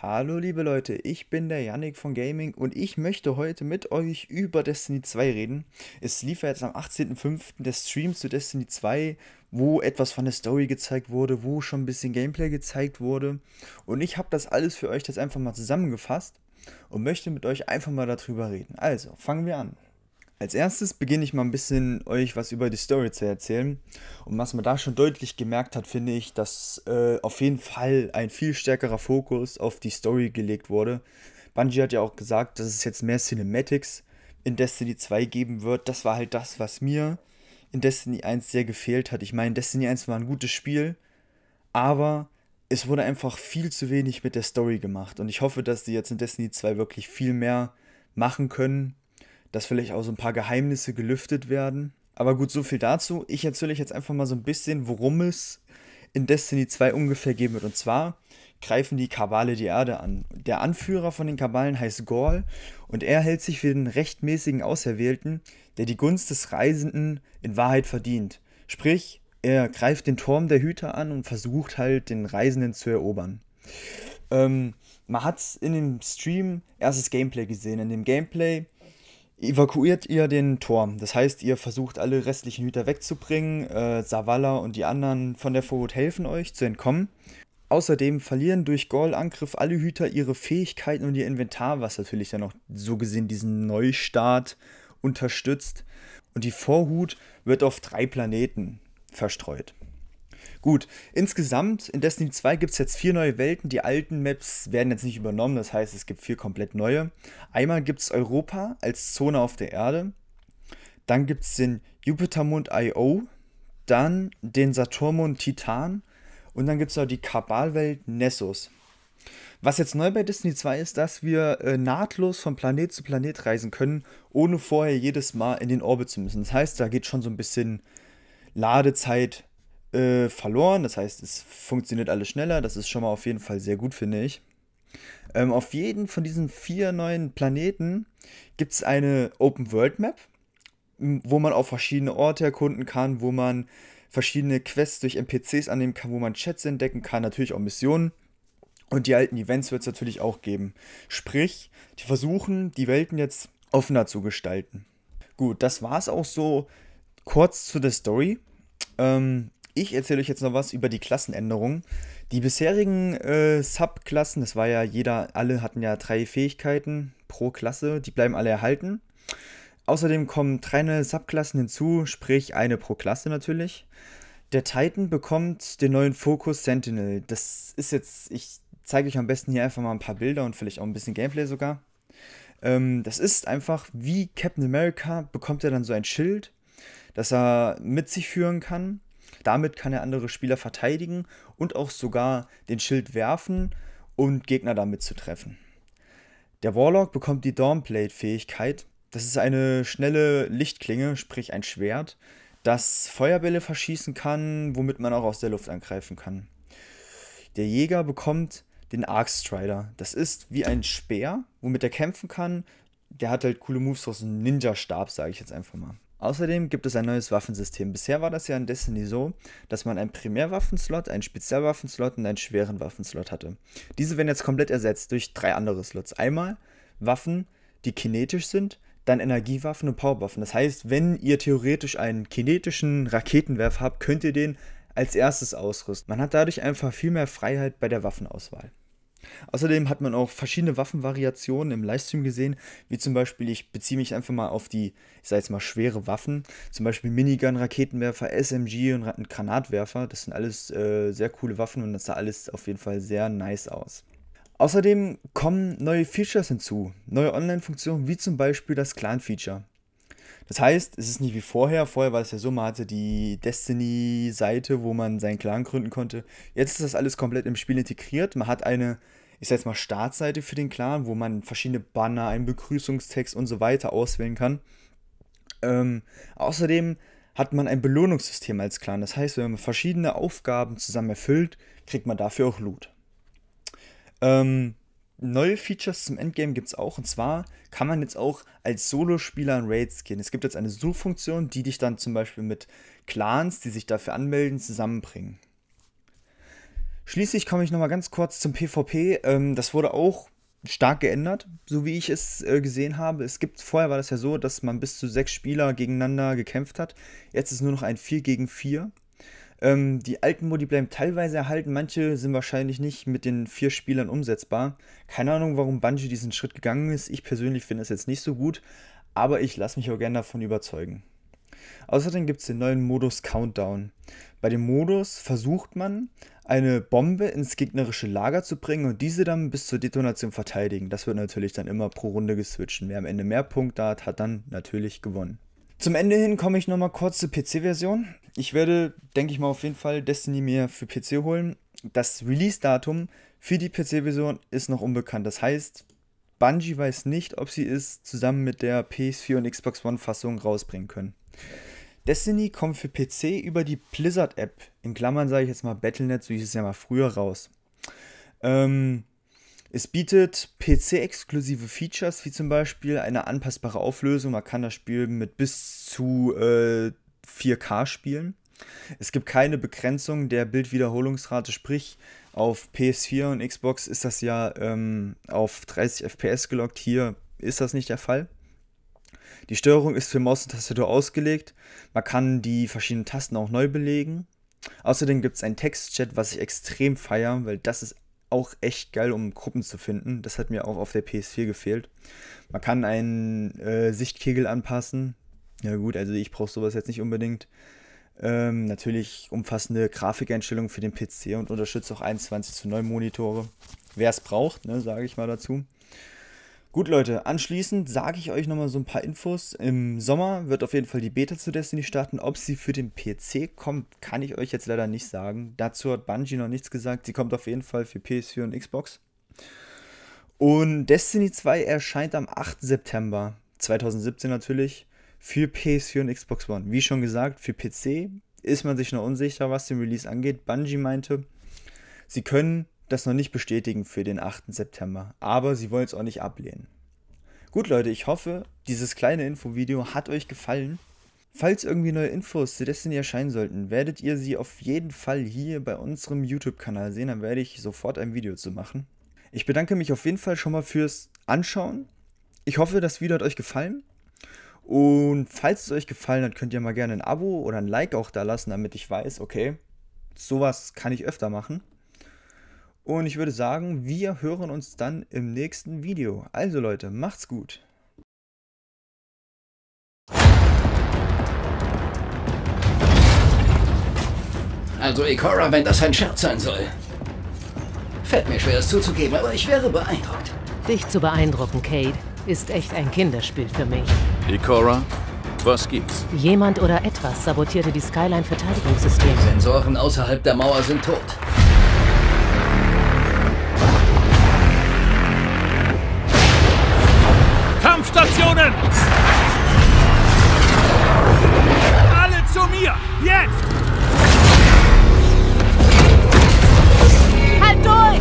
Hallo liebe Leute, ich bin der Yannick von Gaming und ich möchte heute mit euch über Destiny 2 reden. Es lief ja jetzt am 18.05. der Stream zu Destiny 2, wo etwas von der Story gezeigt wurde, wo schon ein bisschen Gameplay gezeigt wurde. Und ich habe das alles für euch jetzt einfach mal zusammengefasst und möchte mit euch einfach mal darüber reden. Also, fangen wir an. Als erstes beginne ich mal ein bisschen euch was über die Story zu erzählen. Und was man da schon deutlich gemerkt hat, finde ich, dass auf jeden Fall ein viel stärkerer Fokus auf die Story gelegt wurde. Bungie hat ja auch gesagt, dass es jetzt mehr Cinematics in Destiny 2 geben wird. Das war halt das, was mir in Destiny 1 sehr gefehlt hat. Ich meine, Destiny 1 war ein gutes Spiel, aber es wurde einfach viel zu wenig mit der Story gemacht. Und ich hoffe, dass die jetzt in Destiny 2 wirklich viel mehr machen können, dass vielleicht auch so ein paar Geheimnisse gelüftet werden. Aber gut, so viel dazu. Ich erzähle euch jetzt einfach mal so ein bisschen, worum es in Destiny 2 ungefähr gehen wird. Und zwar greifen die Kabale die Erde an. Der Anführer von den Kabalen heißt Ghaul und er hält sich für den rechtmäßigen Auserwählten, der die Gunst des Reisenden in Wahrheit verdient. Sprich, er greift den Turm der Hüter an und versucht halt, den Reisenden zu erobern. Man hat in dem Stream erstes Gameplay gesehen. In dem Gameplay evakuiert ihr den Turm. Das heißt, ihr versucht alle restlichen Hüter wegzubringen. Zavala und die anderen von der Vorhut helfen euch zu entkommen. Außerdem verlieren durch Ghaul-Angriff alle Hüter ihre Fähigkeiten und ihr Inventar, was natürlich dann auch so gesehen diesen Neustart unterstützt. Und die Vorhut wird auf 3 Planeten verstreut. Gut, insgesamt in Destiny 2 gibt es jetzt 4 neue Welten. Die alten Maps werden jetzt nicht übernommen, das heißt, es gibt 4 komplett neue. Einmal gibt es Europa als Zone auf der Erde. Dann gibt es den Jupitermond Io. Dann den Saturnmond Titan. Und dann gibt es noch die Kabalwelt Nessus. Was jetzt neu bei Destiny 2 ist, dass wir nahtlos von Planet zu Planet reisen können, ohne vorher jedes Mal in den Orbit zu müssen. Das heißt, da geht schon so ein bisschen Ladezeit verloren. Das heißt, es funktioniert alles schneller. Das ist schon mal auf jeden Fall sehr gut, finde ich. Auf jeden von diesen 4 neuen Planeten gibt es eine Open-World-Map, wo man auch verschiedene Orte erkunden kann, wo man verschiedene Quests durch NPCs annehmen kann, wo man Chats entdecken kann, natürlich auch Missionen. Und die alten Events wird es natürlich auch geben. Sprich, die versuchen, die Welten jetzt offener zu gestalten. Gut, das war es auch so kurz zu der Story. Ich erzähle euch jetzt noch was über die Klassenänderungen. Die bisherigen Subklassen, das war ja alle hatten ja 3 Fähigkeiten pro Klasse, die bleiben alle erhalten. Außerdem kommen 3 neue Subklassen hinzu, sprich eine pro Klasse natürlich. Der Titan bekommt den neuen Fokus Sentinel. Das ist jetzt, ich zeige euch am besten hier einfach mal ein paar Bilder und vielleicht auch ein bisschen Gameplay sogar. Das ist einfach wie Captain America, bekommt er dann so ein Schild, das er mit sich führen kann. Damit kann er andere Spieler verteidigen und auch sogar den Schild werfen und Gegner damit zu treffen. Der Warlock bekommt die Dawnblade-Fähigkeit. Das ist eine schnelle Lichtklinge, sprich ein Schwert, das Feuerbälle verschießen kann, womit man auch aus der Luft angreifen kann. Der Jäger bekommt den Arcstrider. Das ist wie ein Speer, womit er kämpfen kann. Der hat halt coole Moves aus einem Ninja-Stab, sage ich jetzt einfach mal. Außerdem gibt es ein neues Waffensystem. Bisher war das ja in Destiny so, dass man einen Primärwaffenslot, einen Spezialwaffenslot und einen schweren Waffenslot hatte. Diese werden jetzt komplett ersetzt durch 3 andere Slots. Einmal Waffen, die kinetisch sind, dann Energiewaffen und Powerwaffen. Das heißt, wenn ihr theoretisch einen kinetischen Raketenwerfer habt, könnt ihr den als erstes ausrüsten. Man hat dadurch einfach viel mehr Freiheit bei der Waffenauswahl. Außerdem hat man auch verschiedene Waffenvariationen im Livestream gesehen, wie zum Beispiel, ich beziehe mich einfach mal auf die, ich sage jetzt mal, schwere Waffen, zum Beispiel Minigun, Raketenwerfer, SMG und Granatwerfer. Das sind alles sehr coole Waffen und das sah alles auf jeden Fall sehr nice aus. Außerdem kommen neue Features hinzu, neue Online-Funktionen, wie zum Beispiel das Clan-Feature. Das heißt, es ist nicht wie vorher. Vorher war es ja so, man hatte die Destiny-Seite, wo man seinen Clan gründen konnte. Jetzt ist das alles komplett im Spiel integriert. Man hat eine, ich sag jetzt mal, Startseite für den Clan, wo man verschiedene Banner, einen Begrüßungstext und so weiter auswählen kann. Außerdem hat man ein Belohnungssystem als Clan. Das heißt, wenn man verschiedene Aufgaben zusammen erfüllt, kriegt man dafür auch Loot. Neue Features zum Endgame gibt es auch. Und zwar kann man jetzt auch als Solospieler in Raids gehen. Es gibt jetzt eine Suchfunktion, die dich dann zum Beispiel mit Clans, die sich dafür anmelden, zusammenbringen. Schließlich komme ich nochmal ganz kurz zum PvP. Das wurde auch stark geändert, so wie ich es gesehen habe. Vorher war das ja so, dass man bis zu 6 Spieler gegeneinander gekämpft hat. Jetzt ist nur noch ein 4 gegen 4. Die alten Modi bleiben teilweise erhalten, manche sind wahrscheinlich nicht mit den 4 Spielern umsetzbar. Keine Ahnung, warum Bungie diesen Schritt gegangen ist. Ich persönlich finde es jetzt nicht so gut, aber ich lasse mich auch gerne davon überzeugen. Außerdem gibt es den neuen Modus Countdown. Bei dem Modus versucht man, eine Bombe ins gegnerische Lager zu bringen und diese dann bis zur Detonation verteidigen. Das wird natürlich dann immer pro Runde geswitcht. Wer am Ende mehr Punkte hat, hat dann natürlich gewonnen. Zum Ende hin komme ich nochmal kurz zur PC-Version. Ich werde, denke ich mal, auf jeden Fall Destiny mir für PC holen. Das Release-Datum für die PC-Version ist noch unbekannt. Das heißt, Bungie weiß nicht, ob sie es zusammen mit der PS4 und Xbox One-Fassung rausbringen können. Destiny kommt für PC über die Blizzard-App, in Klammern sage ich jetzt mal Battle.net, so hieß es ja mal früher, raus. Es bietet PC-exklusive Features, wie zum Beispiel eine anpassbare Auflösung. Man kann das Spiel mit bis zu 4K spielen. Es gibt keine Begrenzung der Bildwiederholungsrate, sprich auf PS4 und Xbox ist das ja auf 30 FPS gelockt. Hier ist das nicht der Fall. Die Steuerung ist für Maus und Tastatur ausgelegt. Man kann die verschiedenen Tasten auch neu belegen. Außerdem gibt es einen Textchat, was ich extrem feiere, weil das ist auch echt geil, um Gruppen zu finden. Das hat mir auch auf der PS4 gefehlt. Man kann einen Sichtkegel anpassen. Ja gut, also ich brauche sowas jetzt nicht unbedingt. Natürlich umfassende Grafikeinstellungen für den PC und unterstützt auch 21:9 Monitore. Wer es braucht, ne, sage ich mal dazu. Gut, Leute, anschließend sage ich euch nochmal so ein paar Infos. Im Sommer wird auf jeden Fall die Beta zu Destiny starten. Ob sie für den PC kommt, kann ich euch jetzt leider nicht sagen. Dazu hat Bungie noch nichts gesagt. Sie kommt auf jeden Fall für PS4 und Xbox. Und Destiny 2 erscheint am 8. September 2017 natürlich für PS4 und Xbox One. Wie schon gesagt, für PC ist man sich noch unsicher, was den Release angeht. Bungie meinte, sie können das noch nicht bestätigen für den 8. September, aber sie wollen es auch nicht ablehnen. Gut, Leute, ich hoffe, dieses kleine Infovideo hat euch gefallen. Falls irgendwie neue Infos zu Destiny erscheinen sollten, werdet ihr sie auf jeden Fall hier bei unserem YouTube-Kanal sehen, dann werde ich sofort ein Video zu machen. Ich bedanke mich auf jeden Fall schon mal fürs Anschauen. Ich hoffe, das Video hat euch gefallen. Und falls es euch gefallen hat, könnt ihr mal gerne ein Abo oder ein Like auch da lassen, damit ich weiß, okay, sowas kann ich öfter machen. Und ich würde sagen, wir hören uns dann im nächsten Video. Also Leute, macht's gut. Also Ikora, wenn das ein Scherz sein soll. Fällt mir schwer, es zuzugeben, aber ich wäre beeindruckt. Dich zu beeindrucken, Cayde, ist echt ein Kinderspiel für mich. Ikora, was gibt's? Jemand oder etwas sabotierte die Skyline-Verteidigungssysteme. Sensoren außerhalb der Mauer sind tot. Kampfstationen! Alle zu mir! Jetzt! Halt durch!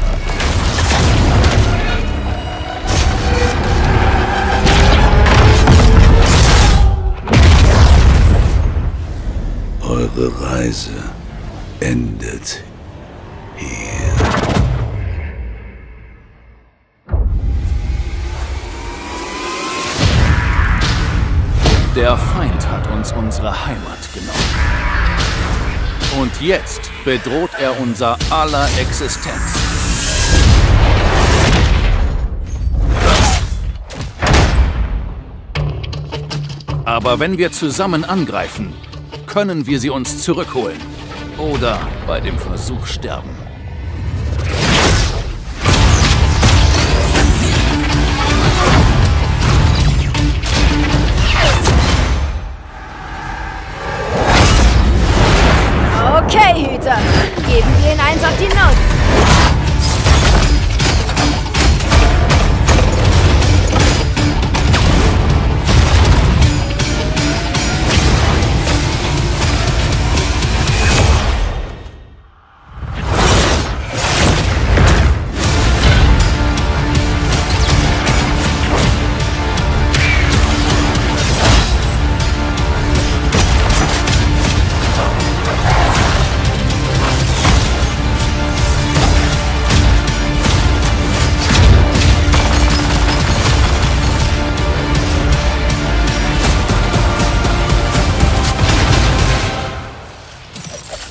Eure Reise endet hier. Der Feind hat uns unsere Heimat genommen. Und jetzt bedroht er unser aller Existenz. Aber wenn wir zusammen angreifen, können wir sie uns zurückholen. Oder bei dem Versuch sterben. Okay, Hüter. Geben wir ihn eins auf die Nuss.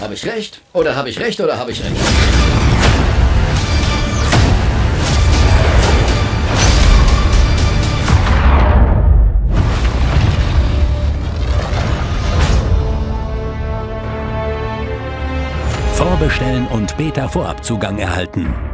Habe ich recht? Oder habe ich recht? Oder habe ich recht? Vorbestellen und Beta-Vorabzugang erhalten.